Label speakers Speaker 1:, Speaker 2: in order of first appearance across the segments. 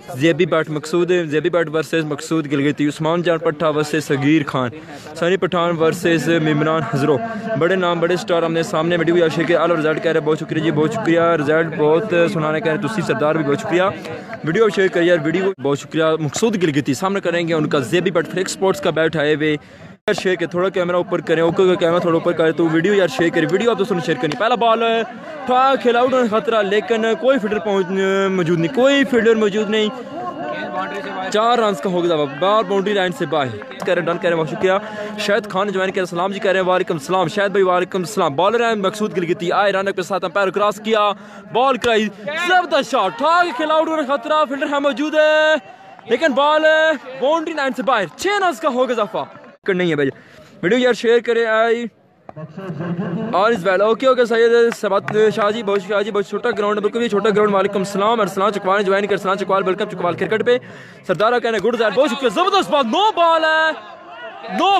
Speaker 1: ज़ेबी Bhatt versus Maqsood Gilgiti, Usman Jan Patta versus Sagheer Khan, Sunny Pathan versus Imran Hazro. बड़े नाम बड़े स्टार हमने सामने वीडियो या शेयर आल रिजल्ट कह रहे, बहुत शुक्रिया जी, बहुत शुक्रिया। रिजल्ट बहुत सुनाने कह रहे, तुसी सरदार भी बहुत शुक्रिया। वीडियो शेयर करिए यार, वीडियो बहुत शुक्रिया। मकसूद गिलगिती सामने करेंगे उनका ज़ेबी भट्ट फ्लिक स्पोर्ट्स का बैट आए हुए यार। शेयर के थोड़ा कैमरा ऊपर करें, ओके का कैमरा थोड़ा ऊपर करें तो वीडियो यार शेयर करें। वीडियो आप दोस्तों ने शेयर करनी। पहला बॉल था खेला आउट खतरा, लेकिन कोई फील्डर मौजूद नहीं, कोई फील्डर मौजूद नहीं। 4 रन का हो गया बॉल बाउंड्री लाइन से बाहर करें, डन करें, बहुत शुक्रिया। शायद खान ज्वाइन करें, सलाम जी कह रहे हैं, वालेकुम सलाम शायद भाई, वालेकुम सलाम। बॉलर है मकसूद गिलगिती, आए रन के साथ पैर क्रॉस किया, बॉल कराई, जबरदस्त शॉट था खेला आउट खतरा, फील्डर है मौजूद है, लेकिन बॉल बाउंड्री लाइन से बाहर। 6 रन का हो गया इजाफा नहीं है भाई। वीडियो यार शेयर करें आई और इस well okay okay Syed Sabat Shah ji बहुत छोटा ग्राउंड है, बिल्कुल भी छोटा ग्राउंड। वालेकुम सलाम। अरसलान चकवाल ने ज्वाइन कर, सलाम चकवाल वेलकम चकवाल क्रिकेट पे। सरदारा कहने गुड दैट, बहुत शुक्रिया। जबरदस्त बॉल, नो बॉल है, नो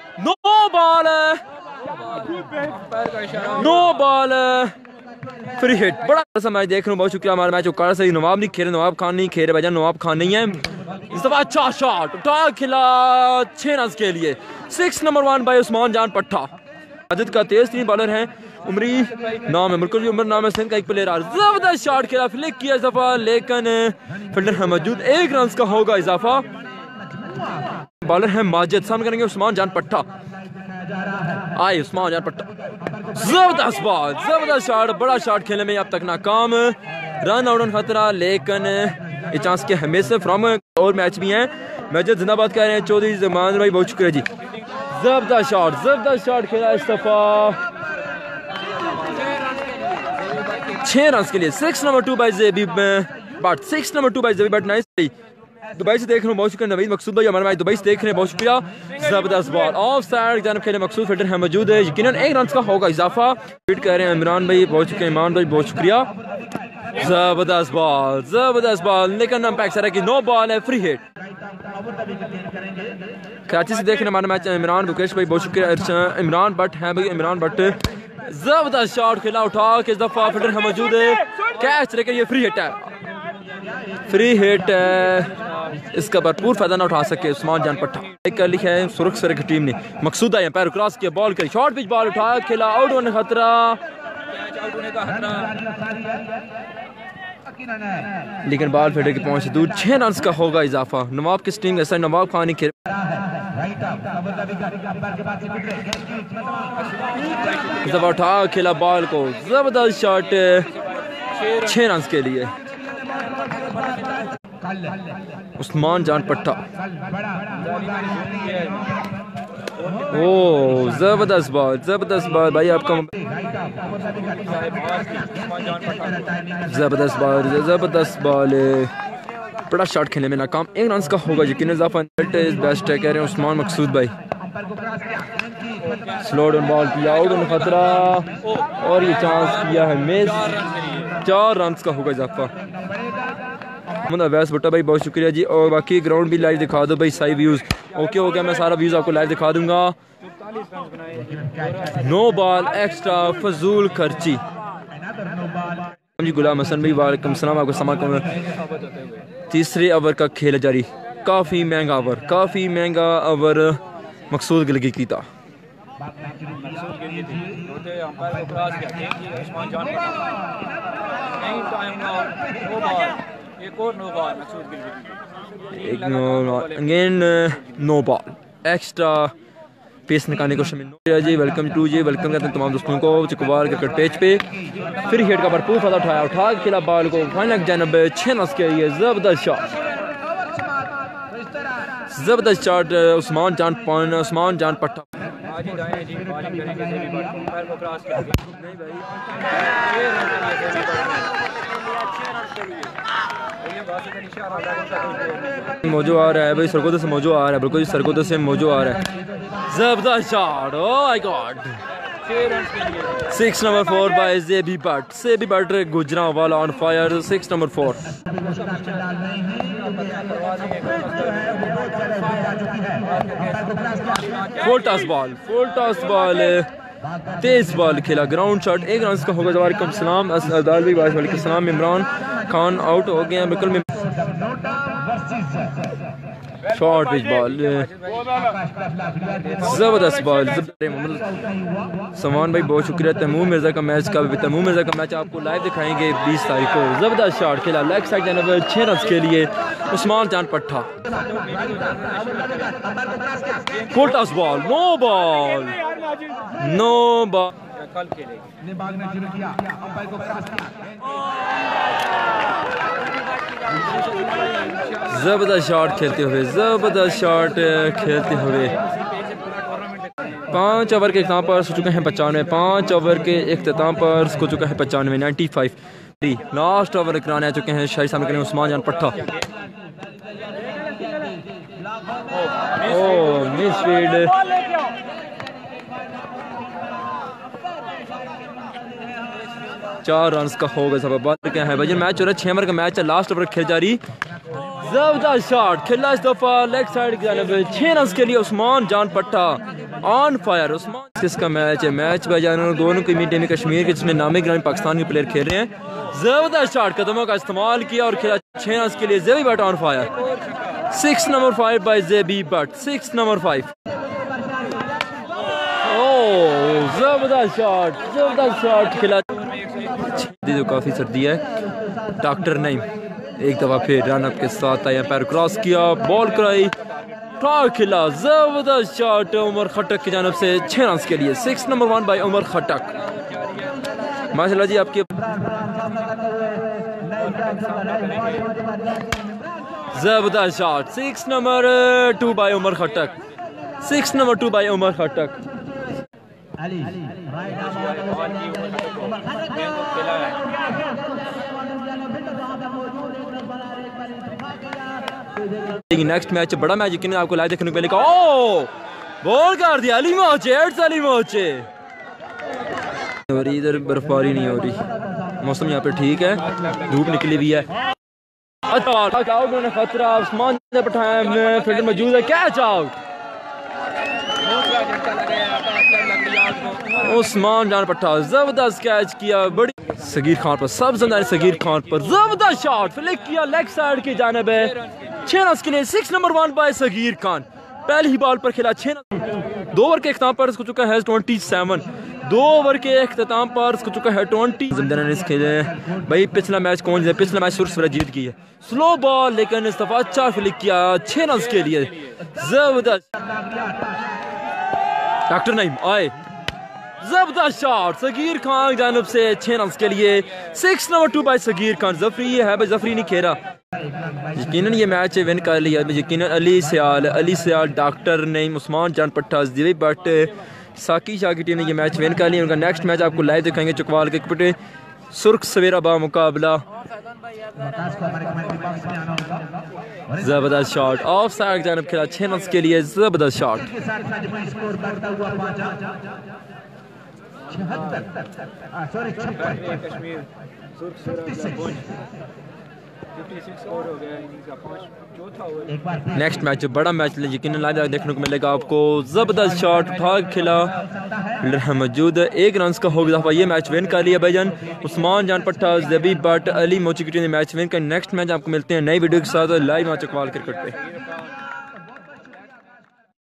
Speaker 1: बॉल फ्री हिट। बड़ा सा मैच देख रहा हूँ, बहुत शुक्रिया। हमारा मैच उकाड़ा से नवाब नहीं खेले, नवाब खान नहीं खेले भाईजान, नवाब खान नहीं है इस दफा। अच्छा शॉट उठा खिला 6 रन के लिए। 6 नंबर 1 बाय उस्मान जान पट्टा। आदित का तेज 3 बॉलर हैं, उमरी नाम है, बिल्कुल भी उमर नाम है, सिंध का एक प्लेयर आ रहा। जबरदस्त शॉट खेला, फ्लिक किया इस दफा, लेकिन फील्डर है मौजूद। 1 रन का होगा इजाफा। बॉलर है माजिद, सामने करेंगे उस्मान जान पट्टा। आए उस्मान जान पट्टा, जबरदस्त बॉल, जबरदस्त शॉट, बड़ा शॉट खेलने में अब तक नाकाम। रन आउट खतरा, लेकिन ये चांस के हमेशा फ्रॉम और मैच भी हैं। मैच जिंदाबाद कह रहे हैं चौधरी जमान भाई, बहुत शुक्रिया जी। जबरदस्त शॉट खेला इस दफा, 6 रन के लिए। 6 number 2 bye Zebi Bhatt, 6 number 2 bye Zebi Bhatt. Nice. Dubai से देख रहे हो, बहुत शुक्रिया। नवीद मकसूद भाई हमारे भाई दुबई से देख रहे हैं, बहुत शुक्रिया। जबरदस्त बॉल ऑफ साइड जानब खेले, मकसूद फील्डर है मौजूद है, यकीनन 1 रन का होगा इजाफा। फीड कह रहे हैं इमरान भाई, बहुत शुक्रिया इमरान भाई, बहुत शुक्रिया। जबरदस्त बॉल, लेकिन अंपायर कह रहा है कि नो बॉल है, फ्री हिट। कराची से देखने हमारा मैच इमरान मुकेश भाई, बहुत शुक्रिया। इमरान भट्ट है भाई, इमरान भट्ट। जबरदस्त शॉट खेला उठा के इस दफा, फील्डर है मौजूद है, कैच, लेकिन ये फ्री हिट है, इसका भरपूर फायदा ना उठा सके उस्मान जान पट्टा। कर लिखा है सुरख सर की टीम ने। मकसूद आया पैर क्रॉस किया, बॉल करी, शॉर्ट पिच बॉल उठाया, खेला आउट होने खतरा, लेकिन बॉल फील्डर की पहुंच से दूर। 6 रन का होगा इजाफा। नवाब किस टीम ऐसा, नवाब खान ही खेल उठा खेला बॉल को, जबरदस्त शॉट, 6 रन के लिए। उस्मान जान पट्टा, ओ जबरदस्त बॉल भाई आपका, जबरदस्त बॉल, बड़ा शॉट खेलने में नाकाम। 1 रन का होगा यकीन इजाफा। बेस्ट है कह रहे हैं उस्मान मकसूद भाई। स्लो डाउन बॉल किया, आउट होने खतरा, और ये चांस किया है मिस। 4 रन का होगा इजाफा। वैस भुट्टा भाई बहुत शुक्रिया जी। और बाकी ग्राउंड भी लाइव दिखा दो भाई, सारी व्यूज़ ओके हो गया, मैं सारा व्यूज़ आपको लाइव दिखा दूंगा। नो बॉल एक्स्ट्रा फजूल खर्ची जी। गुलाम हसन भाई वालेकुम सलाम, आपको समा कम। 3रे ओवर का खेल जारी, काफ़ी महंगा ओवर मकसूद गिलगिती था। नो बॉल एक्स्ट्रा पेस निकालने को शामिल जी। वेलकम टू जी, वेलकम करते हैं तमाम दोस्तों को चकवाल क्रिकेट पेज पे। फिर हिट का भरपूर फायदा उठाया, उठा के खेला बॉल को फाइनल जानब 6 रन के लिए। जबरदस्त शॉट उस्मान जान पट्टा। मोजो आ रहा है भाई, सरगोदा से मोजो आ रहा है, बिल्कुल सरगोदा से मोजो आ रहा है। जबरदस्त shot, oh my god. 6 number 4 by Zebi Bhatt Gujranwala on fire. 6 number 4 full toss ball तेज बॉल खेला, ग्राउंड शॉट। 1 रन का होगा। वालेकुम सलाम अदाल भाई, वालेकुम सलाम। इमरान खान आउट हो गए हैं, बिल्कुल शॉर्ट पिच बॉल, जबरदस्त बॉल। समान भाई बहुत शुक्रिया। तैमूर मिर्जा का मैच का तैमूर मिर्जा का मैच आपको लाइव दिखाएंगे 20 तारीख को। जबरदस्त शॉट खेला लेग साइड जानब 6 रन के लिए Usman Jan Patta. Full toss ball, no ball, no ball. जबरदस्त शॉट खेलते हुए, जबरदस्त शॉट खेलते हुए 5 ओवर के इख्तिताम पर हो चुके हैं 95। 5 ओवर के इख्तिताम पर हो चुका है 95, 95। लास्ट ओवर कराने आ चुके हैं शाही सामने के लिए उस्मान जान पट्टा। ओ मिस फील्ड, 4 रन का होगा सब। बात क्या है भाई, मैच हो रहा है 6 ओवर का मैच है, लास्ट ओवर खेल जा रही। जबरदस्त शॉट खेला इस दफा लेग साइड की जानब 6 रन के लिए उस्मान जान पट्टा ऑन फायर। उस्मान किसका मैच है? मैच भाई जान दोनों की टीम कश्मीर के जिसमें नामी ग्रामीण पाकिस्तान के प्लेयर खेल रहे हैं। जबरदस्त शॉट कदमों का इस्तेमाल किया और खेला 6 रन के लिए। Zebi Butt on fire, 6 number 5 by Zebi Butt, 6 number 5। Oh जबरदस्त शॉट, जबरदस्त शॉट खेला। जो काफी सर्दी है। डॉक्टर नईम एक दफा फिर रन अप के साथ आया, पैर क्रॉस किया, बॉल कराई, खिला। जबरदस्त शॉट उमर खटक की जानब से 6 रन के लिए, 6 नंबर 1 बाय उमर खटक। माशाल्लाह जी आपकी जबरदस्त shot, 6 number 2 by Umar Khattak, 6 number 2 by Umar Khattak. Next match बड़ा मैच यकीन आपको लाइव देखने को मिलेगा। ओ बॉल कर दिया अली मोचे, अली मोचे। इधर बर्फबारी नहीं हो रही, मौसम यहाँ पे ठीक है, धूप निकली हुई है। अच्छा खतरा उस्मान ने पठाया, फील्डर मौजूद है, कैच आउट। उस्मान जान पट्टा जबरदस्त कैच किया, बड़ी सगीर खान पर, सब जमदार सगीर खान पर जबरदस्त शॉट फ्लिक किया लेग साइड की जानब है, 6 रन के लिए, 6 नंबर 1 बाय सगीर खान। पहली ही बॉल पर खेला 6 रन। 2 ओवर के इख्तिताम पर इसको चुका है 27। 2 ओवर के इख्तिताम पर इसको चुका है 20। जमदार ने खेले भाई पिछला मैच कौन है? पिछला मैच सुरसरा जीत गई है। स्लो बॉल लेकिन इस दफा अच्छा फ्लिक किया 6 रन के लिए, जबरदस्त। डॉक्टर नईम आए, जबरदस्त शॉट सगीर खान जानब से 6 रन के लिए, 6 नंबर 2 बाय सगीर खान। जफरी है भाई, जफरी नहीं खेला, यकीनन ये मैच विन कर लिया यकीनन। अली सियाल, डॉक्टर नईम, उस्मान जान पट्टा, ज़ेबी बट, साकी शाह की टीम ने ये मैच विन कर लिया। उनका नेक्स्ट मैच आपको लाइव दिखाएंगे चकवाल के पटे सुर्ख सवेरा बा मुकाबला। जबरदस्त शॉट ऑफ साइड जानब खेला 6 रन के लिए, जबरदस्त शॉट। नेक्स्ट मैच बड़ा मैच यकीन लाइव देखने को मिलेगा आपको। जबरदस्त शॉट उठा खिला मौजूद, 1 रन का हो गया। ये मैच विन कर लिया भाईजान उस्मान जान पट्टा, ज़ेबी बट, अली मोची की टीम ने मैच विन कर। नेक्स्ट मैच आपको मिलते हैं नई वीडियो के साथ लाइव मैच इकबाल क्रिकेट पे।